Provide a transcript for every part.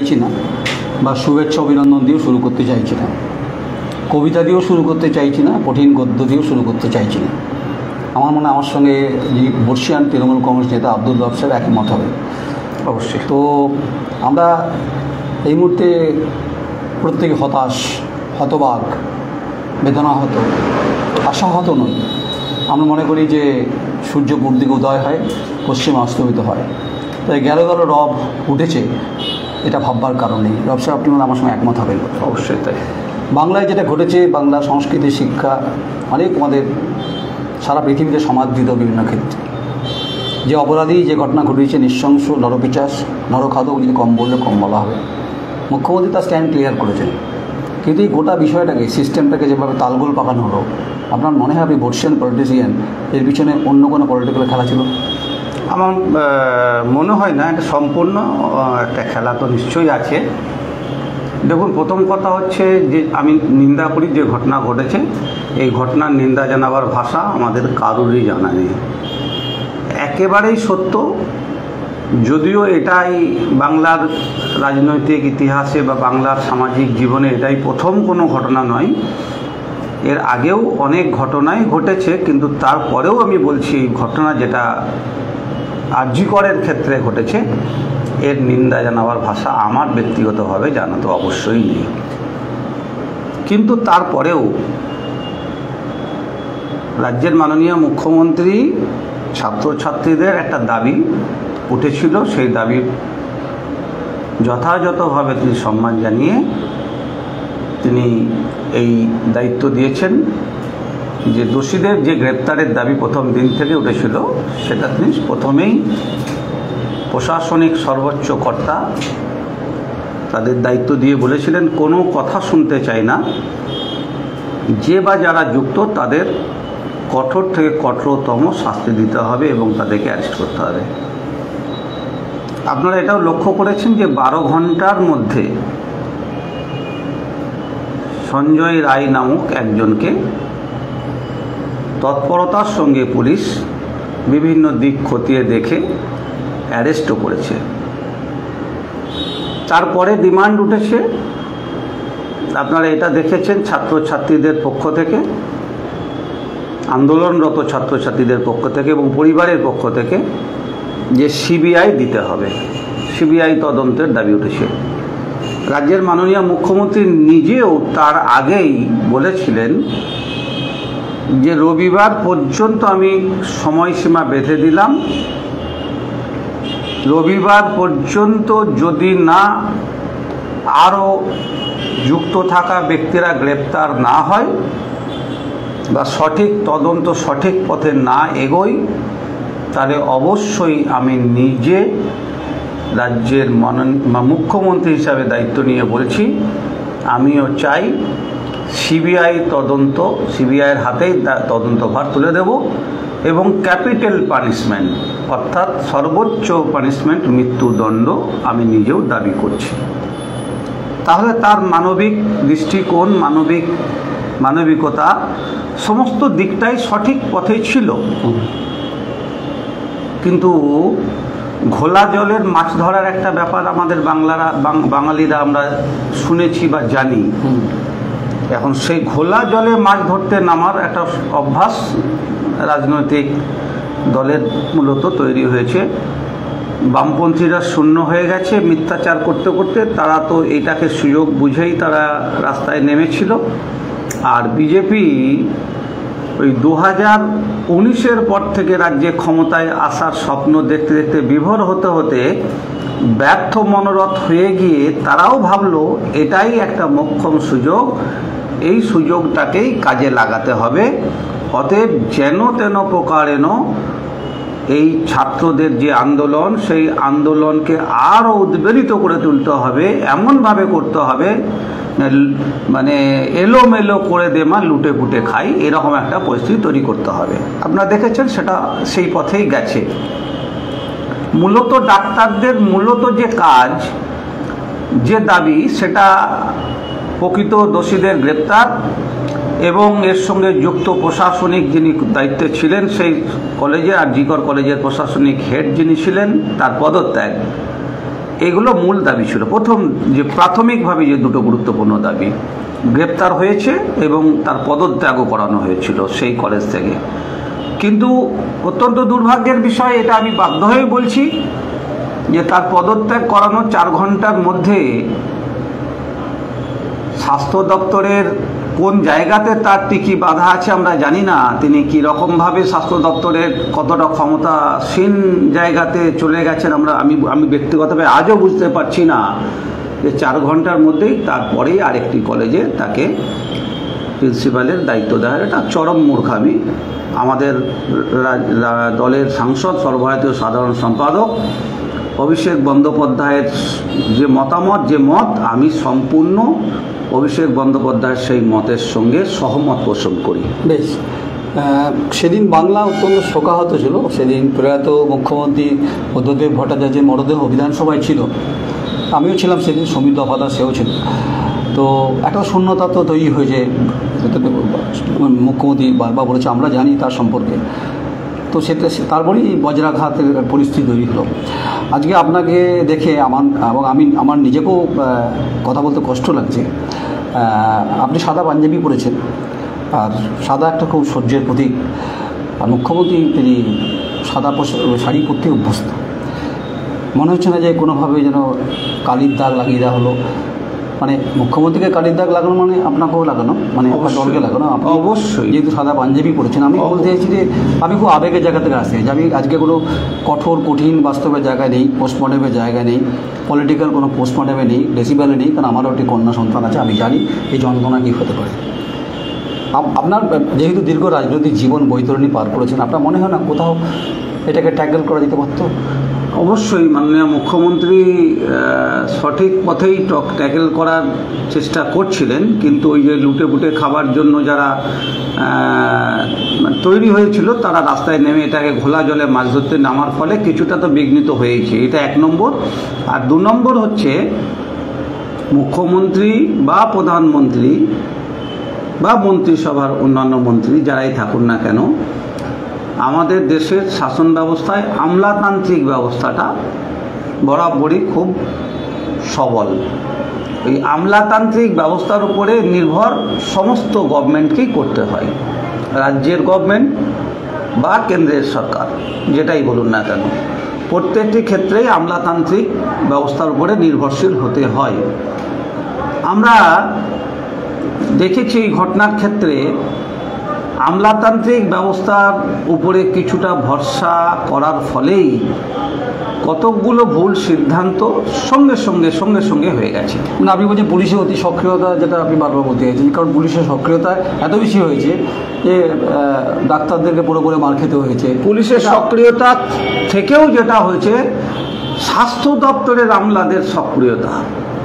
চাইছি না বা শুভেচ্ছা অভিনন্দন দিয়েও শুরু করতে চাইছি না, কবিতা দিয়েও শুরু করতে চাইছি না, কঠিন গদ্য দিয়েও শুরু করতে চাইছি না। আমার মনে হয় আমার সঙ্গে যে বর্ষিয়ান তৃণমূল কংগ্রেস নেতা আব্দুল রব সাহেব একমত হবে অবশ্যই। তো আমরা এই মুহূর্তে প্রত্যেকে হতাশ, হতবাক, বেদনাহত, আশাহত নই। আমরা মনে করি যে সূর্য পূর্ব দিকে উদয় হয়, পশ্চিমে অস্তমিত হয়। তাই গেল রব উঠেছে, এটা ভাববার কারণ নেই। রব সাহেব, আপনি আমার সঙ্গে একমত হবেন? অবশ্যই তাই। বাংলায় যেটা ঘটেছে, বাংলা সংস্কৃতি, শিক্ষা অনেক আমাদের সারা পৃথিবীতে সমাদৃত বিভিন্ন ক্ষেত্রে। যে অপরাধী যে ঘটনা ঘটিয়েছে, নৃশংস, নরপিচাস, নরখাদক, যদি কম বললে কম বলা হবে। মুখ্যমন্ত্রী তার স্ট্যান্ড ক্লিয়ার করেছেন, কিন্তু এই গোটা বিষয়টাকে, সিস্টেমটাকে যেভাবে তালগোল পাকানো হলো, আপনার মনে হয় আপনি বর্ষিয়ান পলিটিশিয়ান, এর পিছনে অন্য কোনো পলিটিক্যাল খেলা ছিল? আমার মনে হয় না, এটা সম্পূর্ণ একটা খেলা তো নিশ্চয়ই আছে। দেখুন, প্রথম কথা হচ্ছে যে আমি নিন্দা করি যে ঘটনা ঘটেছে, এই ঘটনার নিন্দা জানাবার ভাষা আমাদের কারোরই জানা নেই। একেবারেই সত্য, যদিও এটাই বাংলার রাজনৈতিক ইতিহাসে বা বাংলার সামাজিক জীবনে এটাই প্রথম কোনো ঘটনা নয়। এর আগেও অনেক ঘটনাই ঘটেছে, কিন্তু তারপরেও আমি বলছি এই ঘটনা যেটা আরজি করের ক্ষেত্রে ঘটেছে, এর নিন্দা জানাবার ভাষা আমার ব্যক্তিগতভাবে জানা তো অবশ্যই নেই। কিন্তু তারপরেও রাজ্যের মাননীয় মুখ্যমন্ত্রী ছাত্রছাত্রীদের একটা দাবি উঠেছিল, সেই দাবির যথাযথভাবে তিনি সম্মান জানিয়ে তিনি এই দায়িত্ব দিয়েছেন যে দোষীদের যে গ্রেপ্তারের দাবি প্রথম দিন থেকে উঠেছিল, সেটা তিনি প্রথমেই প্রশাসনিক সর্বোচ্চ কর্তা তাদের দায়িত্ব দিয়ে বলেছিলেন, কোনো কথা শুনতে চাই না, যে বা যারা যুক্ত তাদের কঠোর থেকে কঠোরতম শাস্তি দিতে হবে এবং তাদেরকে অ্যারেস্ট করতে হবে। আপনারা এটাও লক্ষ্য করেছেন যে 12 ঘন্টার মধ্যে সঞ্জয় রায় নামক একজনকে তৎপরতার সঙ্গে পুলিশ বিভিন্ন দিক খতিয়ে দেখে অ্যারেস্টও করেছে। তারপরে ডিমান্ড উঠেছে, আপনারা এটা দেখেছেন ছাত্রছাত্রীদের পক্ষ থেকে, আন্দোলনরত ছাত্রছাত্রীদের পক্ষ থেকে এবং পরিবারের পক্ষ থেকে, যে সিবিআই দিতে হবে, সিবিআই তদন্তের দাবি উঠেছে। রাজ্যের মাননীয় মুখ্যমন্ত্রী নিজেও তার আগেই বলেছিলেন যে রবিবার পর্যন্ত আমি সময়সীমা বেঁধে দিলাম, রবিবার পর্যন্ত যদি না আরও যুক্ত থাকা ব্যক্তিরা গ্রেপ্তার না হয় বা সঠিক তদন্ত সঠিক পথে না এগোয়, তাহলে অবশ্যই আমি নিজে রাজ্যের মুখ্যমন্ত্রী হিসাবে দায়িত্ব নিয়ে বলছি, আমিও চাই সিবিআই তদন্ত, সিবিআইয়ের হাতেই তদন্তভার তুলে দেব এবং ক্যাপিটাল পানিশমেন্ট অর্থাৎ সর্বোচ্চ পানিশমেন্ট মৃত্যুদণ্ড আমি নিজেও দাবি করছি। তাহলে তার মানবিক দৃষ্টিকোণ, মানবিকতা সমস্ত দিকটাই সঠিক পথে ছিল। কিন্তু ঘোলা জলের মাছ ধরার একটা ব্যাপার আমাদের বাঙালিরা আমরা শুনেছি বা জানি। এখন সেই ঘোলা জলে মাছ ধরতে নামার একটা অভ্যাস রাজনৈতিক দলের মূলত তৈরি হয়েছে। বামপন্থীরা শূন্য হয়ে গেছে মিথ্যাচার করতে করতে, তারা তো এইটাকে সুযোগ বুঝেই তারা রাস্তায় নেমেছিল। আর বিজেপি ওই 2019-এর পর থেকে রাজ্যে ক্ষমতায় আসার স্বপ্ন দেখতে দেখতে বিভোর হতে হতে ব্যর্থ মনোরথ হয়ে গিয়ে তারাও ভাবলো এটাই একটা মোক্ষম সুযোগ, এই সুযোগটাকেই কাজে লাগাতে হবে। অতএব যেন তেন প্রকারেণ এই ছাত্রদের যে আন্দোলন, সেই আন্দোলনকে আরও উদ্বেলিত করে তুলতে হবে, এমনভাবে করতে হবে মানে এলোমেলো করে দেমা লুটে পুটে খাই, এরকম একটা পরিস্থিতি তৈরি করতে হবে। আপনারা দেখেছেন সেটা সেই পথেই গেছে। মূলত ডাক্তারদের মূলত যে কাজ, যে দাবি, সেটা প্রকৃত দোষীদের গ্রেপ্তার এবং এর সঙ্গে যুক্ত প্রশাসনিক যিনি দায়িত্বে ছিলেন সেই কলেজে, আরজি কর কলেজের প্রশাসনিক হেড যিনি ছিলেন, তার পদত্যাগ। এগুলো মূল দাবি ছিল। প্রথম যে প্রাথমিকভাবে যে দুটো গুরুত্বপূর্ণ দাবি, গ্রেপ্তার হয়েছে এবং তার পদত্যাগও করানো হয়েছিল সেই কলেজ থেকে। কিন্তু অত্যন্ত দুর্ভাগ্যের বিষয়, এটা আমি বাধ্য হয়ে বলছি, যে তার পদত্যাগ করানোর 4 ঘন্টার মধ্যে স্বাস্থ্য দপ্তরের কোন জায়গাতে তার টিকি বাধা আছে আমরা জানি না। তিনি কি রকমভাবে স্বাস্থ্য দপ্তরের কতটা ক্ষমতাসীন জায়গাতে চলে গেছেন আমি ব্যক্তিগতভাবে আজও বুঝতে পারছি না। যে 4 ঘন্টার মধ্যেই তারপরেই আরেকটি কলেজে তাকে প্রিন্সিপালের দায়িত্ব দেওয়া, এটা চরম মূর্খামি। আমাদের দলের সাংসদ, সর্বভারতীয় সাধারণ সম্পাদক অভিষেক বন্দ্যোপাধ্যায়ের যে মতামত, যে মত, আমি সম্পূর্ণ অভিষেক বন্দ্যোপাধ্যায়ের সেই মতের সঙ্গে সহমত পোষণ করি। বেশ, সেদিন বাংলা অত্যন্ত শোকাহত ছিল। সেদিন প্রয়াত মুখ্যমন্ত্রী বুদ্ধদেব ভট্টাচার্যের মরদেহ বিধানসভায় ছিল, আমিও ছিলাম সেদিন, সমীর দফাদার সেও ছিল। তো একটা শূন্যতা তো তৈরি হয়েছে। মুখ্যমন্ত্রী বারবার বলেছে, আমরা জানি তার সম্পর্কে। তো সেটা তারপরেই বজ্রাঘাতের পরিস্থিতি তৈরি হলো। আজকে আপনাকে দেখে আমার নিজেকেও কথা বলতে কষ্ট লাগছে। আপনি সাদা পাঞ্জাবি পরেছেন, আর সাদা একটা খুব সহ্যের প্রতীক। আর মুখ্যমন্ত্রী তিনি সাদা শাড়ি পরতে অভ্যস্ত। মনে হচ্ছে না যে কোনোভাবে যেন কালির দাগ লাগিয়ে দেওয়া হলো। মানে মুখ্যমন্ত্রীকে কালির দাগ লাগানো মানে আপনাকেও লাগানো, মানে আপনার দলকে লাগানো। আপনি অবশ্যই যেহেতু সাদা পাঞ্জাবি পড়েছেন, আমি বলতে চাইছি যে আমি খুব আবেগের জায়গা থেকে আসছি, যে আমি আজকে কোনো কঠিন বাস্তবের জায়গায় নেই, পোস্টমর্টেমের জায়গায় নেই, পলিটিক্যাল কোনো পোস্টমর্টেমে নেই, ডেসিবেলে নেই। কারণ আমারও একটি কন্যা সন্তান আছে, আমি জানি এই যন্ত্রণা কী হতে পারে। আপনার যেহেতু দীর্ঘ রাজনৈতিক জীবন বৈতরণী পার করেছেন, আপনার মনে হয় না কোথাও এটাকে ট্যাকেল করা যেতে পারত? অবশ্যই মাননীয় মুখ্যমন্ত্রী সঠিক পথেই ট্যাকেল করার চেষ্টা করছিলেন, কিন্তু ওই যে লুটে পুটে খাবার জন্য যারা তৈরি হয়েছিল, তারা রাস্তায় নেমে এটাকে ঘোলা জলে মাছ ধরতে নামার ফলে কিছুটা তো বিঘ্নিত হয়েছে। এটা 1 নম্বর। আর 2 নম্বর হচ্ছে, মুখ্যমন্ত্রী বা প্রধানমন্ত্রী বা মন্ত্রিসভার অন্যান্য মন্ত্রী যারাই থাকুন না কেন, আমাদের দেশের শাসন ব্যবস্থায় আমলাতান্ত্রিক ব্যবস্থাটা বরাবরই খুব সবল। এই আমলাতান্ত্রিক ব্যবস্থার উপরে নির্ভর সমস্ত গভর্নমেন্টকেই করতে হয়, রাজ্যের গভর্নমেন্ট বা কেন্দ্রের সরকার, যেটাই বলুন না কেন, প্রত্যেকটি ক্ষেত্রেই আমলাতান্ত্রিক ব্যবস্থার উপরে নির্ভরশীল হতে হয়। আমরা দেখেছি এই ঘটনার ক্ষেত্রে আমলাতান্ত্রিক ব্যবস্থার উপরে কিছুটা ভরসা করার ফলেই কতকগুলো ভুল সিদ্ধান্ত সঙ্গে সঙ্গে হয়ে গেছে। মানে আপনি বলছেন পুলিশের অতি সক্রিয়তা, যেটা আপনি বারবার বলতে চাইছেন, কারণ পুলিশের সক্রিয়তা এত বেশি হয়েছে যে ডাক্তারদেরকে পুরোপুরি মার খেতে হয়েছে। পুলিশের সক্রিয়তা থেকেও যেটা হয়েছে, স্বাস্থ্য দপ্তরের আমলাদের সক্রিয়তা।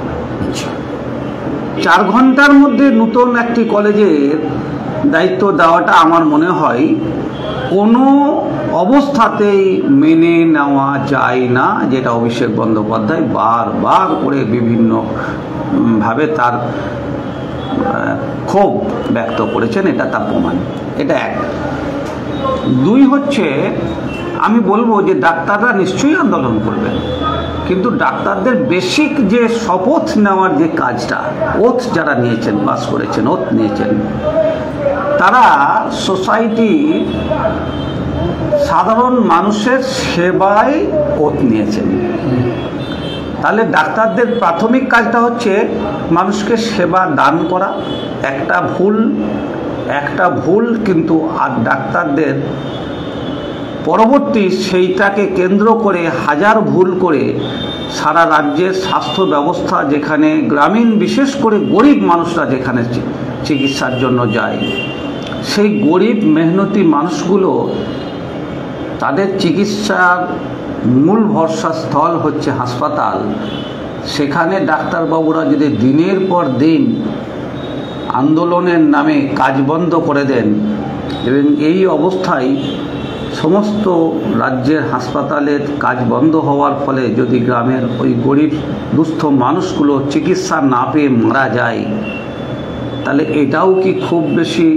4 ঘন্টার মধ্যে নতুন একটি কলেজের দায়িত্ব দেওয়াটা আমার মনে হয় কোনো অবস্থাতেই মেনে নেওয়া যায় না, যেটা অভিষেক বন্দ্যোপাধ্যায় বারবার করে বিভিন্নভাবে তার ক্ষোভ ব্যক্ত করেছেন। এটা তার প্রমাণ। এটা 1। 2 হচ্ছে, আমি বলবো যে ডাক্তাররা নিশ্চয়ই আন্দোলন করবেন, কিন্তু ডাক্তারদের বেসিক যে শপথ নেওয়ার যে কাজটা, ওথ যারা নিয়েছেন, পাস করেছেন, ওথ নিয়েছেন, তারা সোসাইটির সাধারণ মানুষের সেবায় ওথ নিয়েছেন। তাহলে ডাক্তারদের প্রাথমিক কাজটা হচ্ছে মানুষকে সেবা দান করা। একটা ভুল কিন্তু আর ডাক্তারদের পরবর্তী সেইটাকে কেন্দ্র করে হাজার ভুল করে সারা রাজ্যের স্বাস্থ্য ব্যবস্থা, যেখানে গ্রামীণ বিশেষ করে গরিব মানুষরা যেখানে চিকিৎসার জন্য যায়, সেই গরিব মেহনতি মানুষগুলো তাদের চিকিৎসার মূল ভরসাস্থল হচ্ছে হাসপাতাল। সেখানে ডাক্তারবাবুরা যদি দিনের পর দিন আন্দোলনের নামে কাজ বন্ধ করে দেন, এবং এই অবস্থায় সমস্ত রাজ্যের হাসপাতালের কাজ বন্ধ হওয়ার ফলে যদি গ্রামের ওই গরিব দুস্থ মানুষগুলো চিকিৎসা না পেয়ে মারা যায়, তাহলে এটাও কি খুব বেশি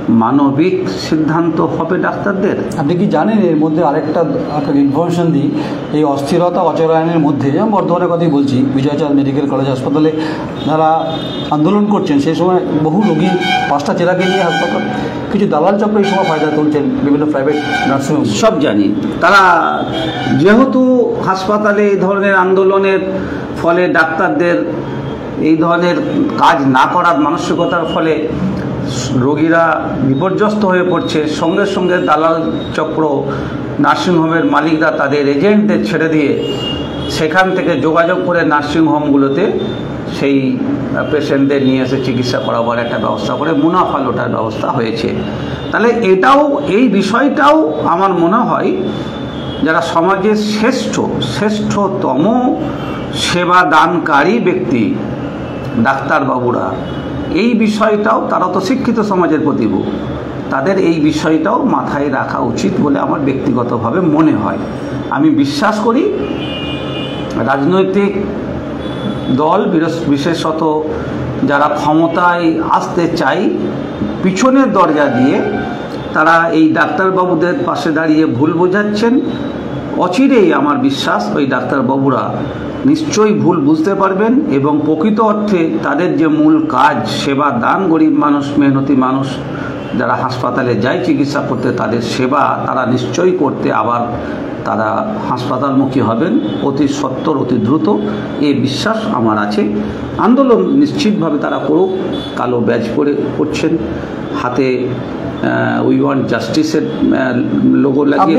মানবিক সিদ্ধান্ত হবে ডাক্তারদের। আপনি কি জানেন এর মধ্যে আরেকটা ইনফরমেশন দিই, এই অস্থিরতা অচলায়নের মধ্যে, যেমন বর্ধমানের কথাই বলছি, বিজয়চাঁদ মেডিকেল কলেজ হাসপাতালে যারা আন্দোলন করছেন সেই সময় বহু রোগী 5টা জেলাকে নিয়ে হাসপাতাল, কিছু দালাল চক্র এই সময় ফায়দা তুলছেন বিভিন্ন প্রাইভেট নার্সিংহোম। সব জানি, তারা যেহেতু হাসপাতালে এই ধরনের আন্দোলনের ফলে ডাক্তারদের এই ধরনের কাজ না করার মানসিকতার ফলে রোগীরা বিপর্যস্ত হয়ে পড়ছে, সঙ্গে সঙ্গে দালাল চক্র নার্সিংহোমের মালিকরা তাদের এজেন্টদের ছেড়ে দিয়ে সেখান থেকে যোগাযোগ করে নার্সিংহোমগুলোতে সেই পেশেন্টদের নিয়ে এসে চিকিৎসা করাবার একটা ব্যবস্থা করে মুনাফা লোটার ব্যবস্থা হয়েছে। তাহলে এই বিষয়টাও আমার মনে হয় যারা সমাজের শ্রেষ্ঠতম সেবা দানকারী ব্যক্তি ডাক্তারবাবুরা, এই বিষয়টাও, তারা তো শিক্ষিত সমাজের প্রতিভূ, তাদের এই বিষয়টাও মাথায় রাখা উচিত বলে আমার ব্যক্তিগতভাবে মনে হয়। আমি বিশ্বাস করি রাজনৈতিক দল বিশেষত যারা ক্ষমতায় আসতে চায় পিছনের দরজা দিয়ে তারা এই ডাক্তারবাবুদের পাশে দাঁড়িয়ে ভুল বোঝাচ্ছেন। অচিরেই আমার বিশ্বাস ওই ডাক্তারবাবুরা নিশ্চয়ই ভুল বুঝতে পারবেন এবং প্রকৃত অর্থে তাদের যে মূল কাজ সেবা দান, গরিব মানুষ, মেহনতি মানুষ যারা হাসপাতালে যায় চিকিৎসা করতে, তাদের সেবা তারা নিশ্চয়ই করতে আবার তারা হাসপাতালমুখী হবেন অতি সত্বর, অতি দ্রুত, এই বিশ্বাস আমার আছে। আন্দোলন নিশ্চিতভাবে তারা করুক। কালো ব্যাজ পরে করছেন, হাতে উই ওয়ান্ট জাস্টিসের লোগো লাগিয়ে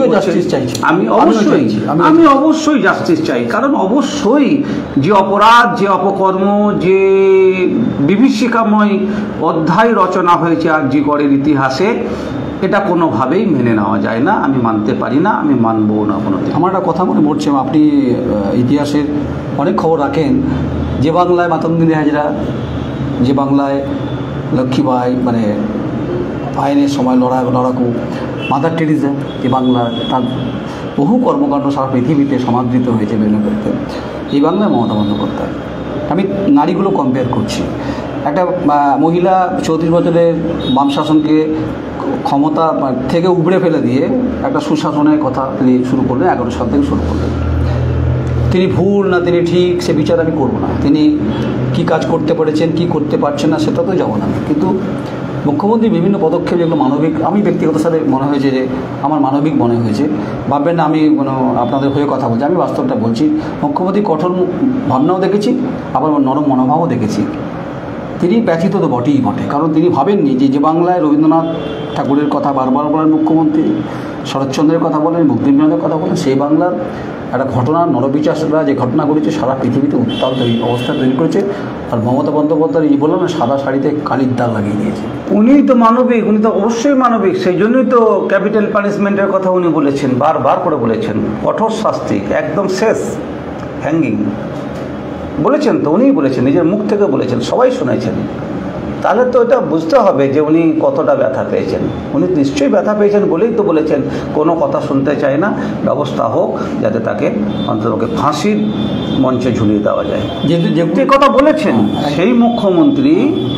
আমি অবশ্যই জাস্টিস চাই। কারণ অবশ্যই যে অপরাধ, যে অপকর্ম, যে বিভীষিকাময় অধ্যায় রচনা হয়েছে আরজি করের ইতিহাসে, এটা কোনোভাবেই মেনে নেওয়া যায় না। আমি মানতে পারি না, আমি মানবও না কোনোদিন। আমার একটা কথা মনে পড়ছে, আপনি ইতিহাসের অনেক খবর রাখেন, যে বাংলায় মাতঙ্গিনী হাজরা, যে বাংলায় লক্ষ্মীবাই মানে আইনের সময় লড়াকু, মাদার টেরিজা, যে বাংলার তার বহু কর্মকাণ্ড সারা পৃথিবীতে সমাদৃত হয়েছে বিভিন্ন ক্ষেত্রে, এই বাংলায় মমতা বন্দ্যোপাধ্যায়। আমি নারীগুলো কম্পেয়ার করছি। একটা মহিলা 34 বছরের বাম শাসনকে ক্ষমতা থেকে উবড়ে ফেলে দিয়ে একটা সুশাসনের কথা তিনি শুরু করলেন, 11 সাল থেকে শুরু করলেন। তিনি ভুল না তিনি ঠিক সে বিচার আমি করব না, তিনি কি কাজ করতে পেরেছেন কি করতে পারছেন না সেটা তো যাব না। কিন্তু মুখ্যমন্ত্রী বিভিন্ন পদক্ষেপ যেগুলো মানবিক, আমি ব্যক্তিগত সাথে মনে হয়েছে যে আমার মানবিক মনে হয়েছে। ভাববেন না আমি কোনো আপনাদের হয়ে কথা বলছি, আমি বাস্তবটা বলছি। মুখ্যমন্ত্রী কঠোর ভাবনাও দেখেছি, আবার নরম মনোভাবও দেখেছি। তিনি ব্যথিত তো বটেই বটে, কারণ তিনি ভাবেননি যে বাংলায় রবীন্দ্রনাথ ঠাকুরের কথা বারবার বলেন মুখ্যমন্ত্রী, শরৎচন্দ্রের কথা বলেন, মুক্তিবিনোদের কথা বলেন, সেই বাংলার একটা ঘটনা নরবিচাররা যে ঘটনা ঘটেছে সারা পৃথিবীতে উত্তাল অবস্থা তৈরি করেছে। আর মমতা বন্দ্যোপাধ্যায় এই বললাম না, সাদা শাড়িতে কালির দাগ লাগিয়ে দিয়েছে। উনিই তো মানবিক, উনি তো অবশ্যই মানবিক। সেই জন্যই তো ক্যাপিটাল পানিশমেন্টের কথা উনি বলেছেন, বারবার করে বলেছেন, কঠোর শাস্তি, একদম শেষ হ্যাঙ্গিং বলেছেন। তো উনিই বলেছেন, নিজের মুখ থেকে বলেছেন, সবাই শুনেছেন। তাহলে তো এটা বুঝতে হবে যে উনি কতটা ব্যথা পেয়েছেন। উনি নিশ্চয়ই ব্যথা পেয়েছেন বলেই তো বলেছেন কোনো কথা শুনতে চায় না, ব্যবস্থা হোক যাতে তাকে অন্ততপক্ষে ফাঁসির মঞ্চে ঝুলিয়ে দেওয়া যায়। যে কথা বলেছেন সেই মুখ্যমন্ত্রী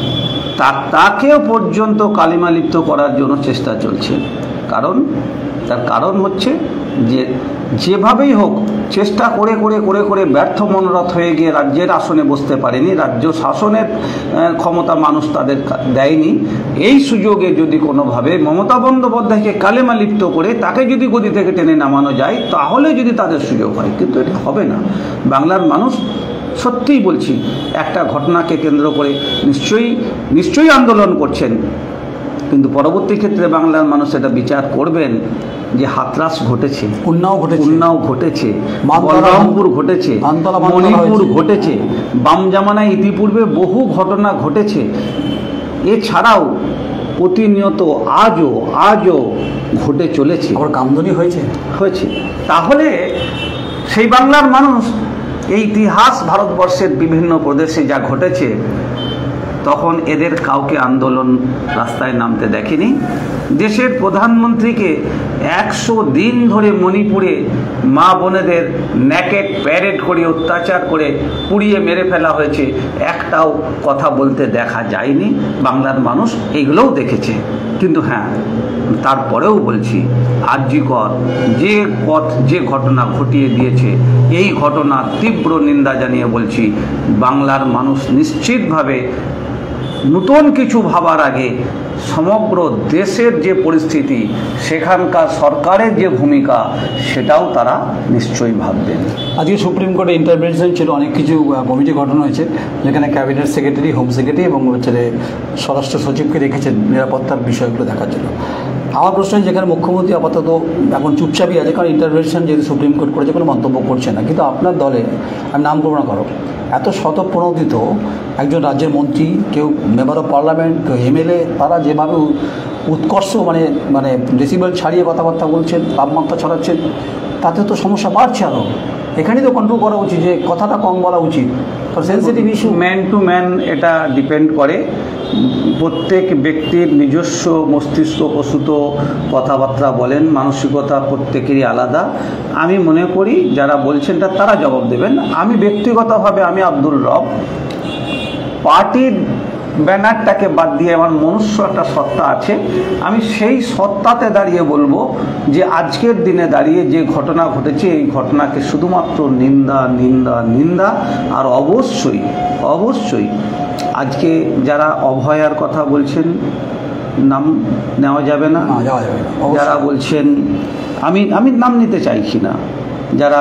তাকেও পর্যন্ত কালিমালিপ্ত করার জন্য চেষ্টা চলছে। তার কারণ হচ্ছে যে যেভাবেই হোক চেষ্টা করে করে করে করে ব্যর্থ মনোরথ হয়ে গিয়ে রাজ্যের আসনে বসতে পারেনি, রাজ্য শাসনের ক্ষমতা মানুষ তাদের দেয়নি। এই সুযোগে যদি কোনোভাবে মমতা বন্দ্যোপাধ্যায়কে কালেমালিপ্ত করে তাকে যদি গদি থেকে টেনে নামানো যায়, তাহলে যদি তাদের সুযোগ হয়, কিন্তু এটা হবে না। বাংলার মানুষ সত্যিই বলছি একটা ঘটনাকে কেন্দ্র করে নিশ্চয়ই আন্দোলন করছেন, কিন্তু পরবর্তী ক্ষেত্রে বাংলার মানুষ এটা বিচার করবেন যে হাতরাস ঘটেছে, উন্নাও ঘটেছে, বলরামপুর ঘটেছে, মণিপুর ঘটেছে, বাম জামানায় ইতিপূর্বে বহু ঘটনা ঘটেছে। এছাড়াও প্রতিনিয়ত আজও ঘটে চলেছে, কামদুনি হয়েছে। তাহলে সেই বাংলার মানুষ এই ইতিহাস ভারতবর্ষের বিভিন্ন প্রদেশে যা ঘটেছে তখন এদের কাউকে আন্দোলন রাস্তায় নামতে দেখেনি। দেশের প্রধানমন্ত্রীকে 100 দিন ধরে মণিপুরে মা বোনেদের নেকেড প্যারেড করে অত্যাচার করে পুড়িয়ে মেরে ফেলা হয়েছে, একটাও কথা বলতে দেখা যায়নি। বাংলার মানুষ এইগুলোও দেখেছে। কিন্তু হ্যাঁ, তারপরেও বলছি, আরজিকর যে ঘটনা ঘটিয়ে দিয়েছে, এই ঘটনার তীব্র নিন্দা জানিয়ে বলছি, বাংলার মানুষ নিশ্চিতভাবে নতুন কিছু ভাবার আগে সমগ্র দেশের যে পরিস্থিতি, সেখানকার সরকারের যে ভূমিকা, সেটাও তারা নিশ্চয়ই ভাববেন। আজকে সুপ্রিম কোর্টে ইন্টারভেনশন ছিল, অনেক কিছু কমিটি গঠন হয়েছে, যেখানে ক্যাবিনেট সেক্রেটারি, হোম সেক্রেটারি এবং স্বরাষ্ট্র সচিবকে রেখেছেন নিরাপত্তার বিষয়গুলো দেখার জন্য। আমার প্রশ্ন, যেখানে মুখ্যমন্ত্রী আপাতত এখন চুপচাপই আছে, কারণ ইন্টারভেনশন যেহেতু সুপ্রিম কোর্ট করেছে, কোনো মন্তব্য করছে না, কিন্তু আপনার দলে, আমি নাম করব না কারো, এত শতপ্রণোদিত একজন রাজ্যের মন্ত্রী, কেউ মেম্বার অফ পার্লামেন্ট, কেউ এমএলএ, তারা যেভাবে উৎকর্ষ মানে ডেসিবেল ছাড়িয়ে কথাবার্তা বলছেন, তাপমাত্রা ছড়াচ্ছেন, তাতে তো সমস্যা বাড়ছে আরও। এখানেই তো কন্ট্রোল করা উচিত, যে কথাটা কম বলা উচিত। Sensitive issue, man to man এটা ডিপেন্ড করে। প্রত্যেক ব্যক্তির নিজস্ব মস্তিষ্ক প্রসূত কথাবার্তা বলেন, মানসিকতা প্রত্যেকেরই আলাদা। আমি মনে করি যারা বলছেন তারা জবাব দেবেন। আমি ব্যক্তিগতভাবে, আমি আব্দুল রব, পার্টির ব্যানারটাকে বাদ দিয়ে আমার মনুষ্য একটা সত্তা আছে, আমি সেই সত্তাতে দাঁড়িয়ে বলবো যে আজকের দিনে দাঁড়িয়ে যে ঘটনা ঘটেছে, এই ঘটনাকে শুধুমাত্র নিন্দা নিন্দা নিন্দা। আর অবশ্যই আজকে যারা অভয়ার কথা বলছেন, নাম নেওয়া যাবে না, যারা বলছেন, আমি নাম নিতে চাইছি না, যারা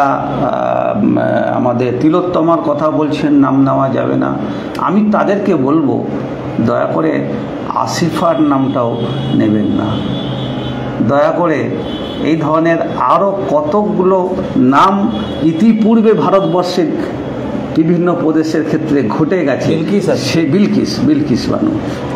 আমাদের তিলোত্তমার কথা বলছেন, নাম নেওয়া যাবে না, আমি তাদেরকে বলবো দয়া করে আসিফার নামটাও নেবেন না। দয়া করে এই ধরনের আরও কতকগুলো নাম ইতিপূর্বে ভারতবর্ষের বিভিন্ন প্রদেশের ক্ষেত্রে ঘটে গেছে, সে বিলকিস বানু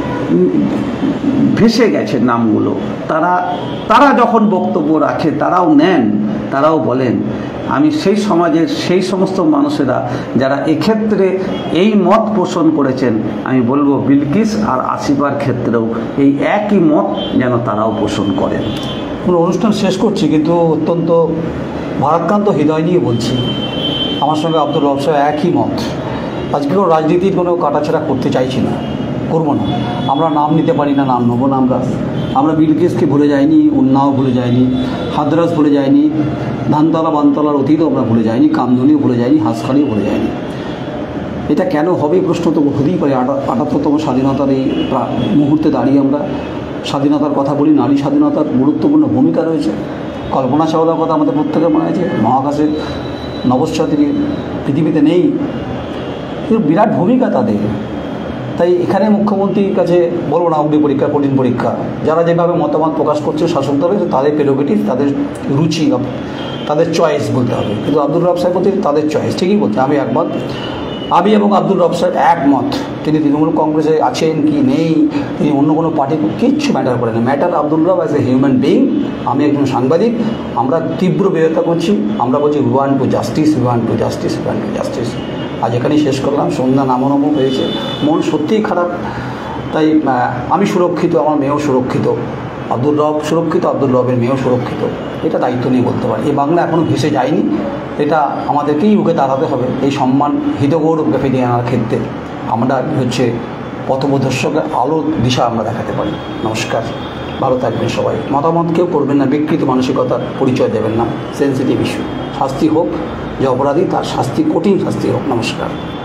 ভেসে গেছে নামগুলো। তারা যখন বক্তব্য রাখে, তারাও নেন, তারাও বলেন। আমি সেই সমাজের সেই সমস্ত মানুষেরা যারা এক্ষেত্রে এই মত পোষণ করেছেন, আমি বলবো বিলকিস আর আসিফার ক্ষেত্রেও এই একই মত যেন তারাও পোষণ করেন। কোনো অনুষ্ঠান শেষ করছি, কিন্তু অত্যন্ত ভারাক্রান্ত হৃদয় নিয়ে বলছি, আমার সঙ্গে আব্দুল রব সাহেব একই মত। আজকে কোনো রাজনীতির কোনো কাটাছেড়া করতে চাইছি না, করবো না। আমরা নাম নিতে পারি না, নাম নেবো না। আমরা বিলকিসকে ভুলে যাইনি, উন্নাও ভুলে যাইনি, হাদরাস ভুলে যাইনি, ধানতলা বানতলার অতীতও আমরা ভুলে যাইনি, কামদুনিও ভুলে যাইনি, হাঁসখালিও ভুলে যাইনি। এটা কেন হবে প্রশ্ন তো হতেই পারে। ৭৮তম স্বাধীনতার এই মুহূর্তে দাঁড়িয়ে আমরা স্বাধীনতার কথা বলি, নারী স্বাধীনতার গুরুত্বপূর্ণ ভূমিকা রয়েছে। কল্পনা চাওলার কথা আমাদের প্রত্যেকের মনে আছে, মহাকাশে নভোশ্চর তিনি পৃথিবীতে নেই, কিন্তু বিরাট ভূমিকা তাদের। তাই এখানে মুখ্যমন্ত্রীর কাছে বলবো না অগ্নি পরীক্ষা, কঠিন পরীক্ষা, যারা যেভাবে মতামত প্রকাশ করছে শাসক দলে, তাদের প্রেরোগেটিভ, তাদের রুচি, তাদের চয়েস বলতে হবে। কিন্তু আব্দুল রব সাহেব তাদের চয়েস, ঠিকই বলছে। আমি এবং আব্দুল রব সাহেব একমত। তিনি তৃণমূল কংগ্রেসে আছেন কি নেই, তিনি অন্য কোনো পার্টি, কিচ্ছু ম্যাটার করে না। ম্যাটার আব্দুল রব অ্যাজ এ হিউম্যান বিইং। আমি একজন সাংবাদিক, আমরা তীব্র বিরোধিতা করছি। আমরা বলছি we want to justice, we want to justice, we want to justice. আজ এখানেই শেষ করলাম। সন্ধ্যা নামনম হয়েছে, মন সত্যিই খারাপ। তাই আমি সুরক্ষিত, আমার মেয়েও সুরক্ষিত, আব্দুল রব সুরক্ষিত, আব্দুল রবের মেয়েও সুরক্ষিত। এটা দায়িত্ব নিয়ে বলতে পারি। এই বাংলা এখনও ভেসে যায়নি, এটা আমাদেরকেই রুখে দাঁড়াতে হবে। এই সম্মান হৃদগৌরবকে ফিরিয়ে আনার ক্ষেত্রে আমরা পথপ্রদর্শকের আলো দিশা আমরা দেখাতে পারি। নমস্কার, ভালো থাকবেন সবাই। মতামত কেউ করবেন না, বিকৃত মানসিকতার পরিচয় দেবেন না। সেন্সিটিভ ইস্যু, শাস্তি হোক, যে অপরাধী তার শাস্তি, কঠিন শাস্তি হোক। নমস্কার।